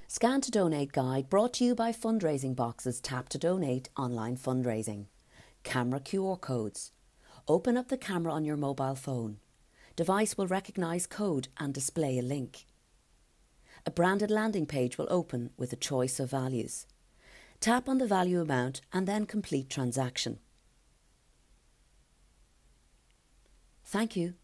Scan to Donate guide brought to you by Fundraising Box's Tap to Donate online fundraising. Camera QR codes. Open up the camera on your mobile phone. Device will recognise code and display a link. A branded landing page will open with a choice of values. Tap on the value amount and then complete transaction. Thank you.